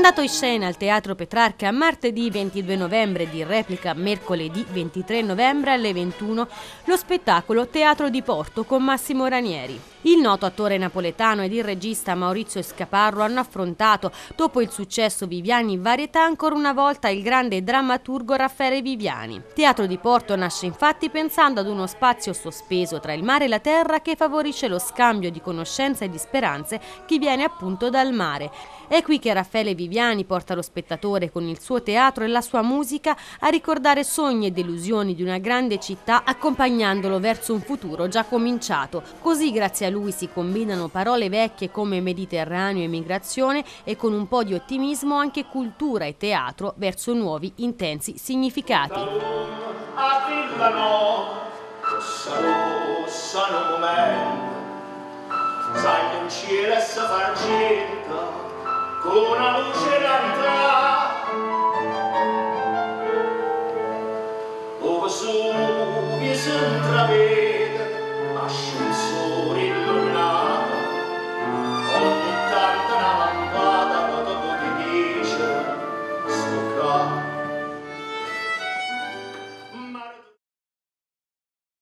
Mandato in scena al Teatro Petrarca martedì 22 novembre di replica mercoledì 23 novembre alle 21, lo spettacolo Teatro di Porto con Massimo Ranieri. Il noto attore napoletano ed il regista Maurizio Scaparro hanno affrontato, dopo il successo Viviani in varietà, ancora una volta il grande drammaturgo Raffaele Viviani. Teatro di Porto nasce infatti pensando ad uno spazio sospeso tra il mare e la terra che favorisce lo scambio di conoscenze e di speranze che viene appunto dal mare. È qui che Raffaele Viviani porta lo spettatore con il suo teatro e la sua musica a ricordare sogni e delusioni di una grande città, accompagnandolo verso un futuro già cominciato. Così grazie a lui si combinano parole vecchie come Mediterraneo e migrazione e con un po' di ottimismo anche cultura e teatro verso nuovi intensi significati. Con una luce realtà, ove su vi si intravede